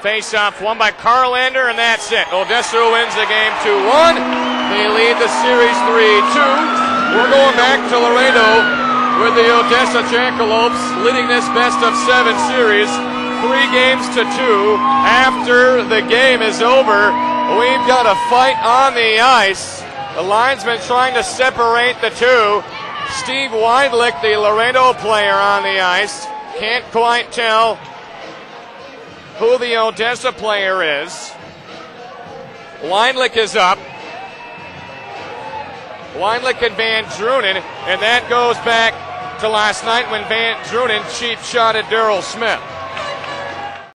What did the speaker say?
Face-off won by Carlander, and that's it. Odessa wins the game 2-1. They lead the series 3-2. We're going back to Laredo with the Odessa Jackalopes leading this best-of-7 series 3-2. After the game is over, we've got a fight on the ice. The linesman trying to separate the two. Steve Weidlich, the Laredo player, on the ice. Can't quite tell who the Odessa player is. Weidlich is up. Weidlich and Van Drunen, and that goes back to last night when Van Drunen cheap shotted Daryl Smith.